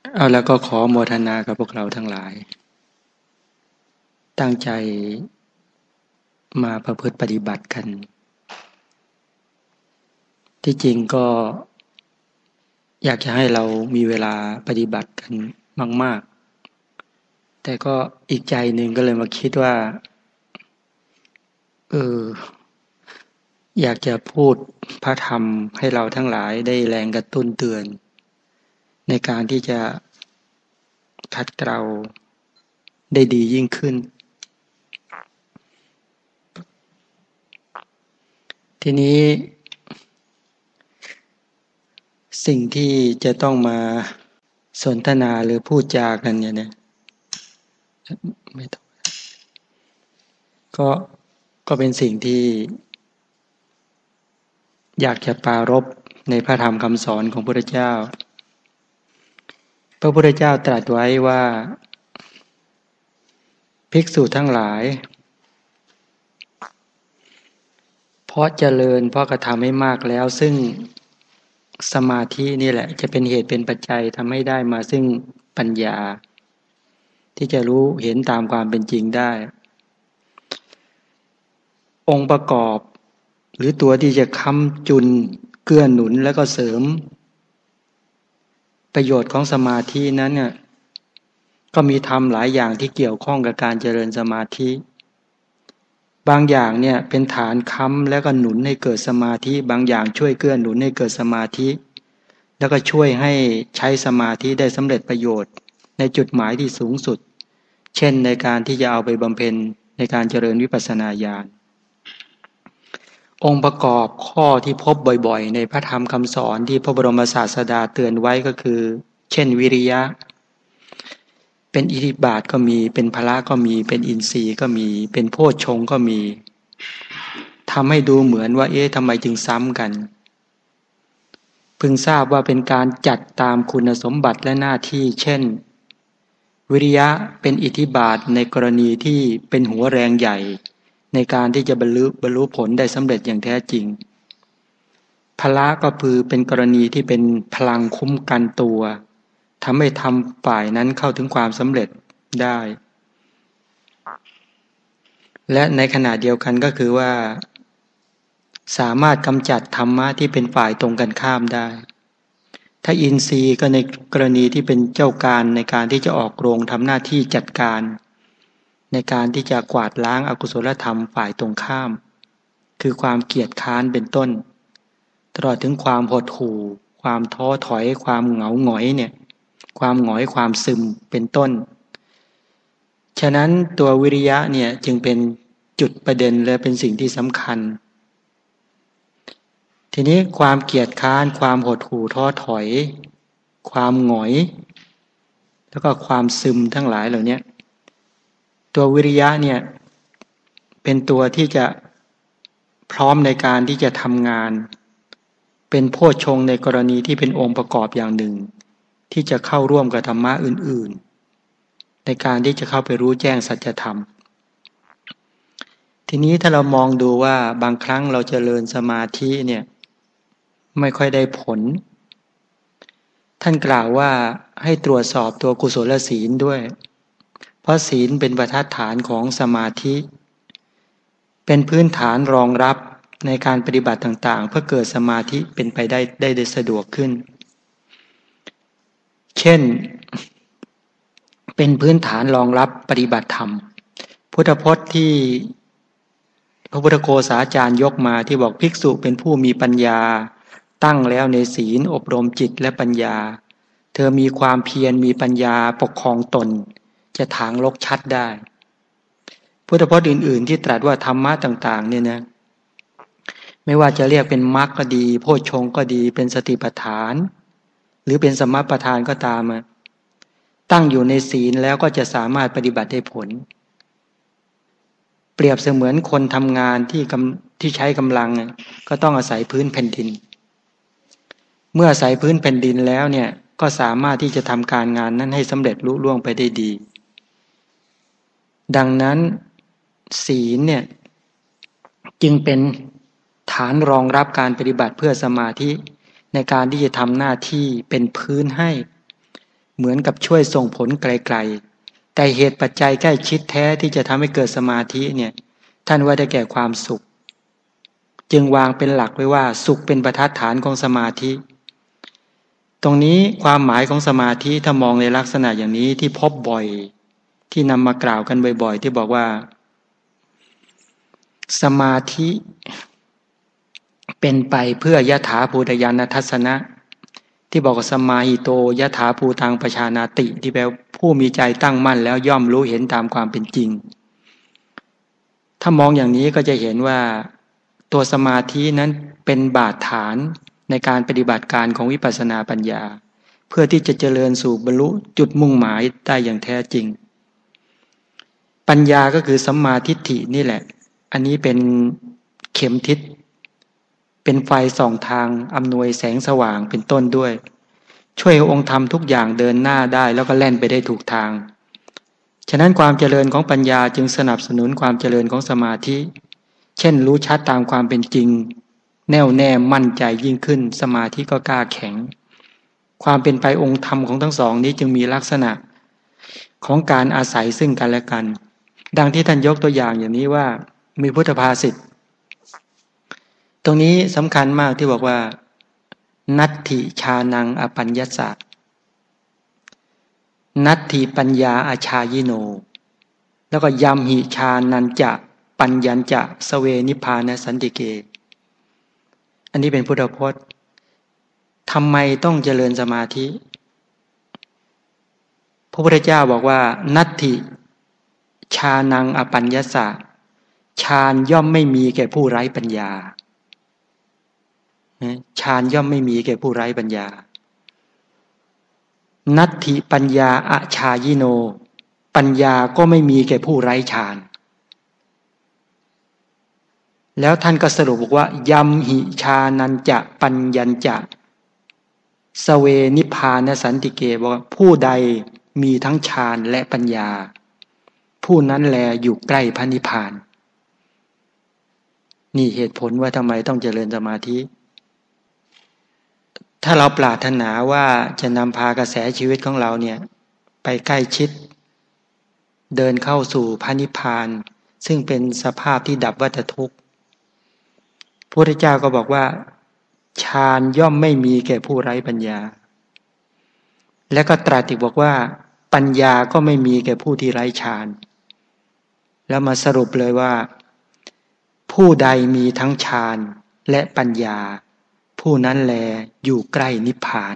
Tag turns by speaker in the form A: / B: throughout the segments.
A: เอาแล้วก็ขอโมทนากับพวกเราทั้งหลายตั้งใจมาประพฤติปฏิบัติกันที่จริงก็อยากจะให้เรามีเวลาปฏิบัติกันมากๆแต่ก็อีกใจหนึ่งก็เลยมาคิดว่าเอออยากจะพูดพระธรรมให้เราทั้งหลายได้แรงกระตุ้นเตือนในการที่จะขัดเกลาได้ดียิ่งขึ้นทีนี้สิ่งที่จะต้องมาสนทนาหรือพูดจากันเนี่ยไม่ต้องก็เป็นสิ่งที่อยากจะปรารภในพระธรรมคำสอนของพระพุทธเจ้าพระพุทธเจ้าตรัสไว้ว่าภิกษุทั้งหลายเพราะเจริญเพราะกระทำให้มากแล้วซึ่งสมาธินี่แหละจะเป็นเหตุเป็นปัจจัยทำให้ได้มาซึ่งปัญญาที่จะรู้เห็นตามความเป็นจริงได้องค์ประกอบหรือตัวที่จะค้ำจุนเกื้อหนุนแล้วก็เสริมประโยชน์ของสมาธินั้นเนี่ยก็มีธรรมหลายอย่างที่เกี่ยวข้องกับการเจริญสมาธิบางอย่างเนี่ยเป็นฐานค้ำแล้วก็หนุนให้เกิดสมาธิบางอย่างช่วยเกื้อหนุนให้เกิดสมาธิแล้วก็ช่วยให้ใช้สมาธิได้สำเร็จประโยชน์ในจุดหมายที่สูงสุดเช่นในการที่จะเอาไปบำเพ็ญในการเจริญวิปัสสนาญาณองค์ประกอบข้อที่พบบ่อยๆในพระธรรมคำสอนที่พระบรมศาสดาเตือนไว้ก็คือเช่นวิริยะเป็นอิทธิบาทก็มีเป็นพละก็มีเป็นอินทรีย์ก็มีเป็นโพชฌงค์ก็มีทำให้ดูเหมือนว่าทำไมจึงซ้ำกันพึงทราบว่าเป็นการจัดตามคุณสมบัติและหน้าที่เช่นวิริยะเป็นอิทธิบาทในกรณีที่เป็นหัวแรงใหญ่ในการที่จะบรรลุผลได้สำเร็จอย่างแท้จริงพละก็คือเป็นกรณีที่เป็นพลังคุ้มกันตัวทำให้ทำฝ่ายนั้นเข้าถึงความสำเร็จได้และในขณะเดียวกันก็คือว่าสามารถกำจัดธรรมะที่เป็นฝ่ายตรงกันข้ามได้ถ้าอินทรีย์ก็ในกรณีที่เป็นเจ้าการในการที่จะออกโรงทำหน้าที่จัดการในการที่จะกวาดล้างอกุศลธรรมฝ่ายตรงข้ามคือความเกียจค้านเป็นต้นตลอดถึงความหดหู่ความท้อถอยความเหงาหงอยเนี่ยความหงอยความซึมเป็นต้นฉะนั้นตัววิริยะเนี่ยจึงเป็นจุดประเด็นและเป็นสิ่งที่สำคัญทีนี้ความเกียจค้านความหดหู่ท้อถอยความหงอยแล้วก็ความซึมทั้งหลายเหล่านี้ตัววิริยะเนี่ยเป็นตัวที่จะพร้อมในการที่จะทำงานเป็นโพชฌงค์ในกรณีที่เป็นองค์ประกอบอย่างหนึ่งที่จะเข้าร่วมกับธรรมะอื่นๆในการที่จะเข้าไปรู้แจ้งสัจธรรมทีนี้ถ้าเรามองดูว่าบางครั้งเราเจริญสมาธิเนี่ยไม่ค่อยได้ผลท่านกล่าวว่าให้ตรวจสอบตัวกุศลศีลด้วยเพราะศีลเป็นบรรทัดฐานของสมาธิเป็นพื้นฐานรองรับในการปฏิบัติต่างๆเพื่อเกิดสมาธิเป็นไปได้สะดวกขึ้นเช่นเป็นพื้นฐานรองรับปฏิบัติธรรมพุทธพจน์ที่พระพุทธโฆษาจารย์ยกมาที่บอกภิกษุเป็นผู้มีปัญญาตั้งแล้วในศีลอบรมจิตและปัญญาเธอมีความเพียรมีปัญญาปกครองตนจะถางลกชัดได้พุทธพจน์อื่นๆที่ตรัสว่าธรรมะต่างๆเนี่ยนะไม่ว่าจะเรียกเป็นมรรคก็ดีโพชฌงค์ก็ดีเป็นสติปัฏฐานหรือเป็นสมปัฏฐานก็ตามตั้งอยู่ในศีลแล้วก็จะสามารถปฏิบัติได้ผลเปรียบเสมือนคนทำงานที่ใช้กำลังก็ต้องอาศัยพื้นแผ่นดินเมื่ออาศัยพื้นแผ่นดินแล้วเนี่ยก็สามารถที่จะทำการงานนั้นให้สำเร็จลุล่วงไปได้ดีดังนั้นศีลเนี่ยจึงเป็นฐานรองรับการปฏิบัติเพื่อสมาธิในการที่จะทำหน้าที่เป็นพื้นให้เหมือนกับช่วยส่งผลไกลๆแต่เหตุปัจจัยใกล้ชิดแท้ที่จะทำให้เกิดสมาธิเนี่ยท่านว่าได้แก่ความสุขจึงวางเป็นหลักไว้ว่าสุขเป็นประทัดฐานของสมาธิตรงนี้ความหมายของสมาธิถ้ามองในลักษณะอย่างนี้ที่พบบ่อยที่นำมากล่าวกันบ่อยๆที่บอกว่าสมาธิเป็นไปเพื่อยถาภูตญาณทัสสนะที่บอกว่าสมาหิโตยถาภูตังปชานาติที่แปลผู้มีใจตั้งมั่นแล้วย่อมรู้เห็นตามความเป็นจริงถ้ามองอย่างนี้ก็จะเห็นว่าตัวสมาธินั้นเป็นบาดฐานในการปฏิบัติการของวิปัสสนาปัญญาเพื่อที่จะเจริญสู่บรรลุจุดมุ่งหมายได้อย่างแท้จริงปัญญาก็คือสัมมาทิฏฐินี่แหละอันนี้เป็นเข็มทิศเป็นไฟส่องทางอำนวยแสงสว่างเป็นต้นด้วยช่วยองค์ธรรมทุกอย่างเดินหน้าได้แล้วก็แล่นไปได้ถูกทางฉะนั้นความเจริญของปัญญาจึงสนับสนุนความเจริญของสมาธิเช่นรู้ชัดตามความเป็นจริงแน่วแน่มั่นใจยิ่งขึ้นสมาธิก็กล้าแข็งความเป็นไปองค์ธรรมของทั้งสองนี้จึงมีลักษณะของการอาศัยซึ่งกันและกันดังที่ท่านยกตัวอย่างอย่างนี้ว่ามีพุทธภาษิตตรงนี้สำคัญมากที่บอกว่านัตถิชานังอปัญญสสะนัตถิปัญญาอาชายิโนแล้วก็ยัมหิชานันจะปัญญัญจะสเวนิพพานสันติเกอันนี้เป็นพุทธพจน์ทำไมต้องเจริญสมาธิพระพุทธเจ้าบอกว่านัตถิชานังอปัญญสสะฌานย่อมไม่มีแก่ผู้ไร้ปัญญาฌานย่อมไม่มีแก่ผู้ไร้ปัญญานัตถิปัญญาอชายิโนปัญญาก็ไม่มีแก่ผู้ไร้ฌานแล้วท่านก็สรุปบอกว่ายัมหิชานันจะปัญญัญจะสเวนิพพานสันติเกบอกว่าผู้ใดมีทั้งฌานและปัญญาผู้นั้นแลอยู่ใกล้พระนิพพานนี่เหตุผลว่าทำไมต้องเจริญสมาธิถ้าเราปรารถนาว่าจะนำพากระแสชีวิตของเราเนี่ยไปใกล้ชิดเดินเข้าสู่พระนิพพานซึ่งเป็นสภาพที่ดับวัฏทุกข์พระพุทธเจ้าก็บอกว่าฌานย่อมไม่มีแก่ผู้ไร้ปัญญาและก็ตรัสอีกบอกว่าปัญญาก็ไม่มีแก่ผู้ที่ไร้ฌานแล้วมาสรุปเลยว่าผู้ใดมีทั้งฌานและปัญญาผู้นั้นแลอยู่ใกล้นิพพาน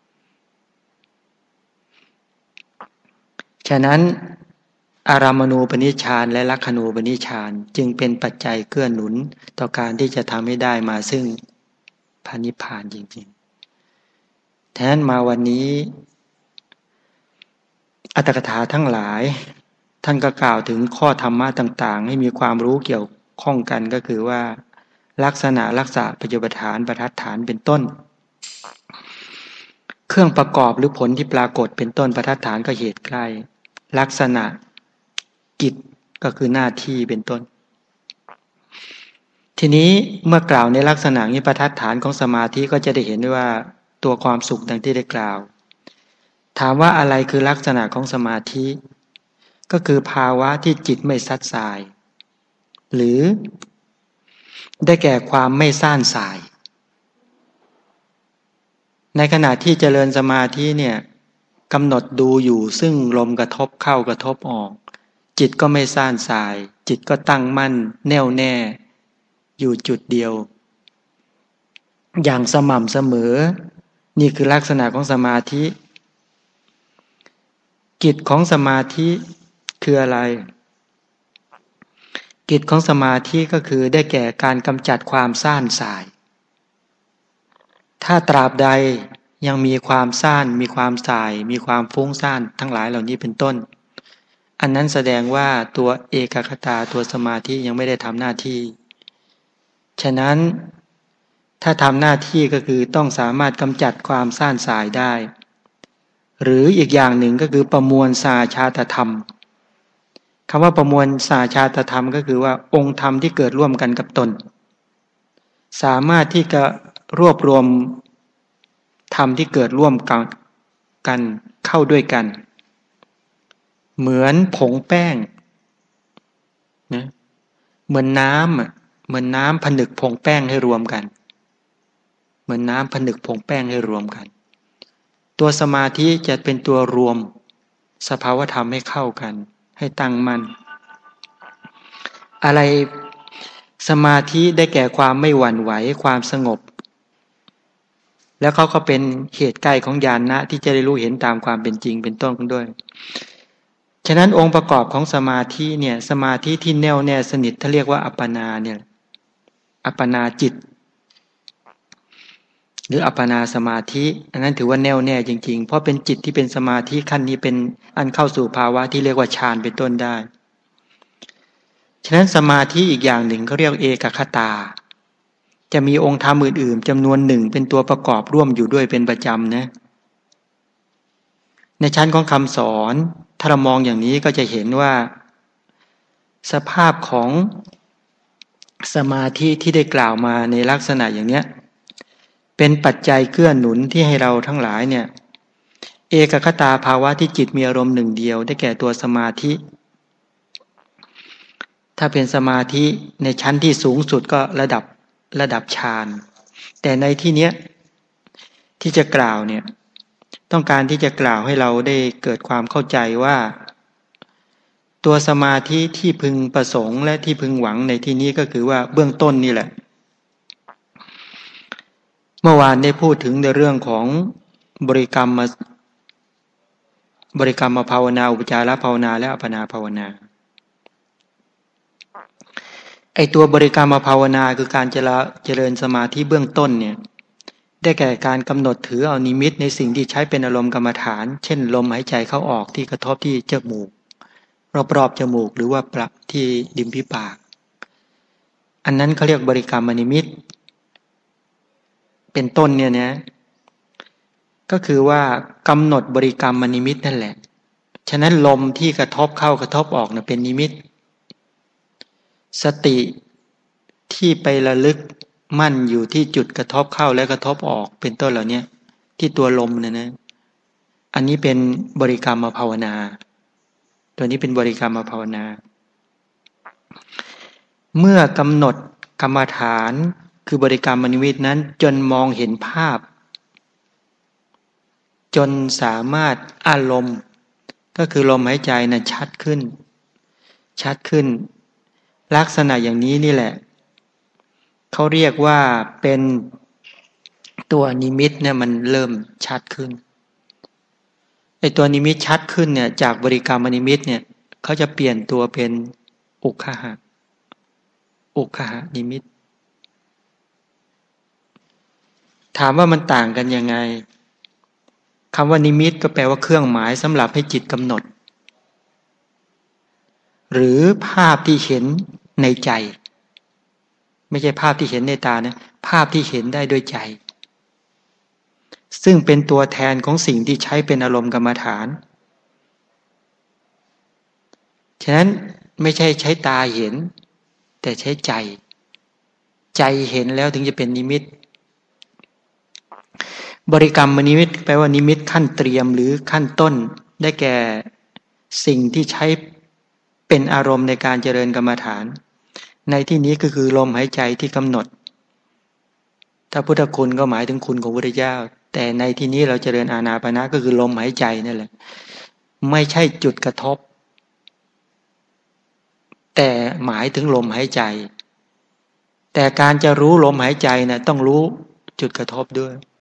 A: ฉะนั้นอารามณูปนิชฌานและลักขณูปนิชฌานจึงเป็นปัจจัยเกื้อหนุนต่อการที่จะทำให้ได้มาซึ่งพระนิพพานจริงๆแทนมาวันนี้อรรถกถาทั้งหลายท่านก็กล่าวถึงข้อธรรมะต่างๆให้มีความรู้เกี่ยวข้องกันก็คือว่าลักษณะลักษณะปัจจุบันฐานประทัดฐานเป็นต้นเครื่องประกอบหรือผลที่ปรากฏเป็นต้นประทัดฐานก็เหตุใกล้ลักษณะกิจก็คือหน้าที่เป็นต้นทีนี้เมื่อกล่าวในลักษณะนี้ประทัดฐานของสมาธิก็จะได้เห็นว่าตัวความสุขดังที่ได้กล่าวถามว่าอะไรคือลักษณะของสมาธิก็คือภาวะที่จิตไม่ซัดสายหรือได้แก่ความไม่ซ่านสายในขณะที่เจริญสมาธิเนี่ยกำหนดดูอยู่ซึ่งลมกระทบเข้ากระทบออกจิตก็ไม่ซ่านสายจิตก็ตั้งมั่นแน่วแน่อยู่จุดเดียวอย่างสม่ำเสมอนี่คือลักษณะของสมาธิกิจของสมาธิคืออะไรกิจของสมาธิก็คือได้แก่การกำจัดความซ่านสายถ้าตราบใดยังมีความซ่านมีความสายมีความฟุ้งซ่านทั้งหลายเหล่านี้เป็นต้นอันนั้นแสดงว่าตัวเอกคตาตัวสมาธิยังไม่ได้ทำหน้าที่ฉะนั้นถ้าทำหน้าที่ก็คือต้องสามารถกำจัดความซ่านสายได้หรืออีกอย่างหนึ่งก็คือประมวลสาชาตธรรมคำว่าประมวลสาชาตธรรมก็คือว่าองค์ธรรมที่เกิดร่วมกันกับตนสามารถที่จะรวบรวมธรรมที่เกิดร่วมกันเข้าด้วยกันเหมือนผงแป้งนะเหมือนน้ำเหมือนน้ำผนึกผงแป้งให้รวมกันเหมือนน้ำผนึกผงแป้งให้รวมกันตัวสมาธิจะเป็นตัวรวมสภาวธรรมให้เข้ากันให้ตั้งมั่นอะไรสมาธิได้แก่ความไม่หวั่นไหวความสงบแล้วเขาก็เป็นเหตุใกล้ของญาณะที่จะได้รู้เห็นตามความเป็นจริงเป็นต้นด้วยฉะนั้นองค์ประกอบของสมาธิเนี่ยสมาธิที่แน่วแน่สนิทเขาเรียกว่าอัปปนาเนี่ยอัปปนาจิตหรืออัปปนาสมาธิอันนั้นถือว่าแน่วแน่จริงๆเพราะเป็นจิตที่เป็นสมาธิขั้นนี้เป็นอันเข้าสู่ภาวะที่เรียกว่าฌานเป็นต้นได้ฉะนั้นสมาธิอีกอย่างหนึ่งเขาเรียกเอกคตาจะมีองค์ธรรมอื่นๆจำนวนหนึ่งเป็นตัวประกอบร่วมอยู่ด้วยเป็นประจำนะในชั้นของคำสอนถ้าเรามองอย่างนี้ก็จะเห็นว่าสภาพของสมาธิที่ได้กล่าวมาในลักษณะอย่างนี้เป็นปัจจัยเกื้อหนุนที่ให้เราทั้งหลายเนี่ยเอกคตาภาวะที่จิตมีอารมณ์หนึ่งเดียวได้แก่ตัวสมาธิถ้าเป็นสมาธิในชั้นที่สูงสุดก็ระดับฌานแต่ในที่เนี้ยที่จะกล่าวเนี่ยต้องการที่จะกล่าวให้เราได้เกิดความเข้าใจว่าตัวสมาธิที่พึงประสงค์และที่พึงหวังในที่นี้ก็คือว่าเบื้องต้นนี่แหละเมื่อวานได้พูดถึงในเรื่องของบริกรรมภาวนาอุปจารภาวนาและอัปปนาภาวนาไอตัวบริกรรมภาวนาคือการเจริญสมาธิเบื้องต้นเนี่ยได้แก่การกำหนดถือเอานิมิตในสิ่งที่ใช้เป็นอารมณ์กรรมฐานเช่นลมหายใจเข้าออกที่กระทบที่จมูกรอบๆจมูกหรือว่าปรับที่ริมฝีปากอันนั้นเขาเรียกบริกรรมนิมิตเป็นต้นเนี่ยนะก็คือว่ากำหนดบริกรรมนิมิตนั่นแหละฉะนั้นลมที่กระทบเข้ากระทบออกนะเป็นนิมิตสติที่ไประลึกมั่นอยู่ที่จุดกระทบเข้าและกระทบออกเป็นต้นเหล่านี้ที่ตัวลมนะอันนี้เป็นบริกรรมภาวนาตัวนี้เป็นบริกรรมภาวนาเมื่อกำหนดกรรมฐานคือบริกรรมนิมิตนั้นจนมองเห็นภาพจนสามารถอารมณ์ก็คือลมหายใจนะชัดขึ้นลักษณะอย่างนี้นี่แหละเขาเรียกว่าเป็นตัวนิมิตเนี่ยมันเริ่มชัดขึ้นไอตัวนิมิตชัดขึ้นเนี่ยจากบริกรรมนิมิตเนี่ยเขาจะเปลี่ยนตัวเป็นอุคหะนิมิตถามว่ามันต่างกันยังไงคำว่านิมิตก็แปลว่าเครื่องหมายสำหรับให้จิตกำหนดหรือภาพที่เห็นในใจไม่ใช่ภาพที่เห็นในตานะภาพที่เห็นได้ด้วยใจซึ่งเป็นตัวแทนของสิ่งที่ใช้เป็นอารมณ์กรรมฐานฉะนั้นไม่ใช่ใช้ตาเห็นแต่ใช้ใจเห็นแล้วถึงจะเป็นนิมิตบริกรรมนิมิตแปลว่านิมิตขั้นเตรียมหรือขั้นต้นได้แก่สิ่งที่ใช้เป็นอารมณ์ในการเจริญกรรมฐานในที่นี้ก็คือลมหายใจที่กำหนดถ้าพุทธคุณก็หมายถึงคุณของพระพุทธเจ้าแต่ในที่นี้เราเจริญอานาปานก็คือลมหายใจนั่นแหละไม่ใช่จุดกระทบแต่หมายถึงลมหายใจแต่การจะรู้ลมหายใจนะต้องรู้จุดกระทบด้วย